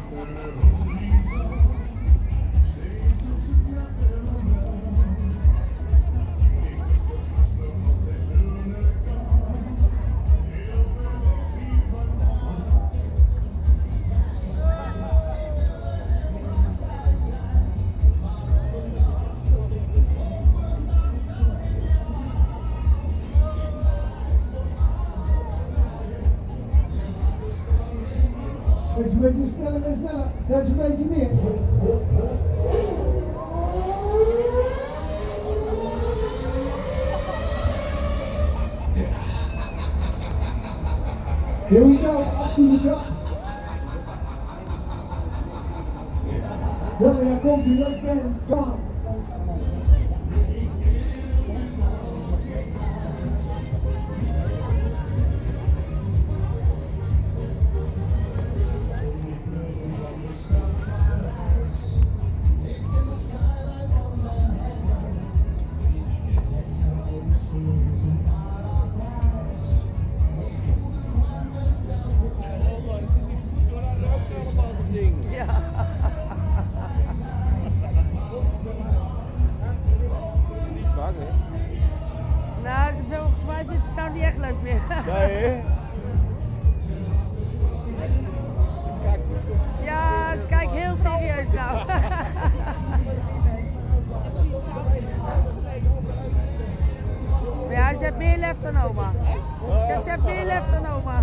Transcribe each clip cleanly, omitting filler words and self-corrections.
Een beetje sneller en sneller. Zet een beetje meer. Here we go, achter de kap. Ja, daar komt hij, let's get him strong. Nou, volgens mij vindt het nou niet echt leuk meer. Nee, hè? Ja, ze kijken heel serieus nou. Ja, ze heeft meer lef dan oma. Ja, ze heeft meer lef dan oma.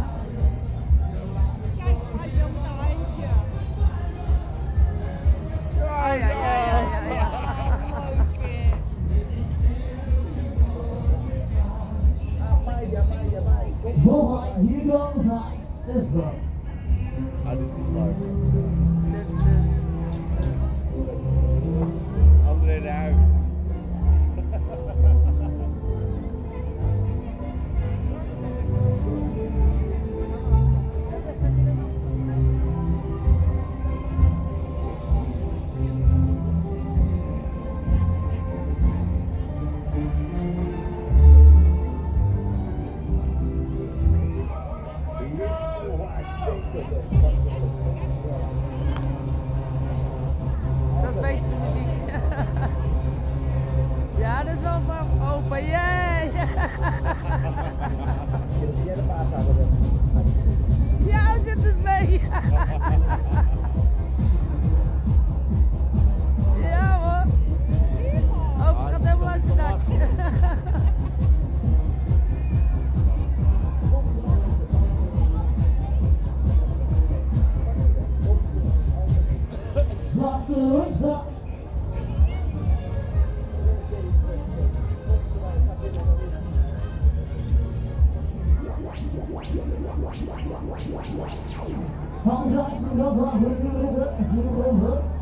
Ja, ja, ja, ja, ja. Volgende, hier dan, is dat. Ah, dit is leuk. André de Huig. Dat is betere muziek. Ja, dat is wel van open. Jee! Ja, zit het mee? Ja hoor. Oh, het gaat helemaal uit zijn dakje. Laatste rustdag. Handreizen, dat was het.